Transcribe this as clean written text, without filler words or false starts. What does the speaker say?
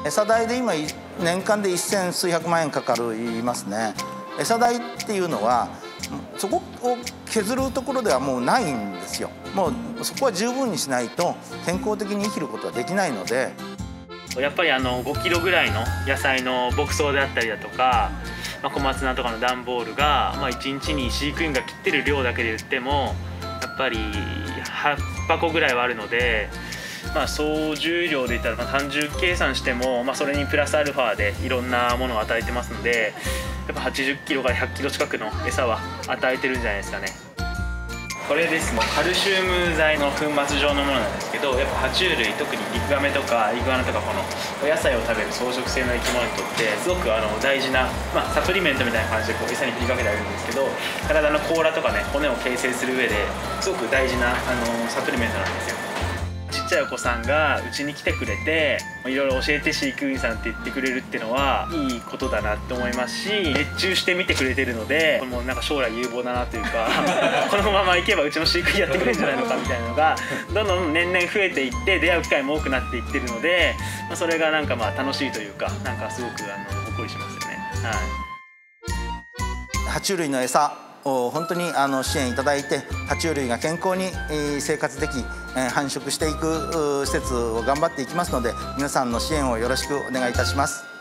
餌代で今年間で1000数百万円かかる言いますね。餌代っていうのはそこを削るところではもうないんですよ。もうそこは十分にしないと健康的に生きることはできないので。 やっぱり5キロぐらいの野菜の牧草であったりだとか、小松菜とかの段ボールが、1日に飼育員が切ってる量だけで言ってもやっぱり8箱ぐらいはあるので、総重量で言ったら単純計算しても、それにプラスアルファでいろんなものを与えてますので、やっぱ80キロから100キロ近くの餌は与えてるんじゃないですかね。これですね、カルシウム剤の粉末状のものなんですけど、やっぱ爬虫類、特にリクガメとかイグアナとかこのお野菜を食べる草食性の生き物にとってすごく大事な、サプリメントみたいな感じでこう餌に振りかけてあるんですけど、体の甲羅とかね、骨を形成する上ですごく大事なサプリメントなんですよ。ちっちゃいお子さんがうちに来てくれていろいろ教えて飼育員さんって言ってくれるっていうのはいいことだなって思いますし、熱中して見てくれてるので、もうなんか将来有望だなというかこのままいけばうちの飼育員やってくれるんじゃないのかみたいなのがどんどん年々増えていって出会う機会も多くなっていってるので、それがなんか楽しいというか、なんかすごくほっこりしますよね。 爬虫類の餌を本当に支援いただいて、爬虫類が健康に生活でき繁殖していく施設を頑張っていきますので、皆さんの支援をよろしくお願いいたします。